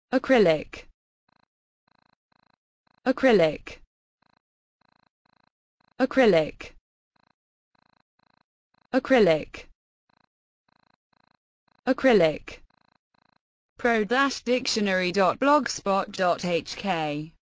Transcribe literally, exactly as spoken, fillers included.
Acrylic. Acrylic. Acrylic. Acrylic. Acrylic. pro dash dictionary dot blogspot dot h k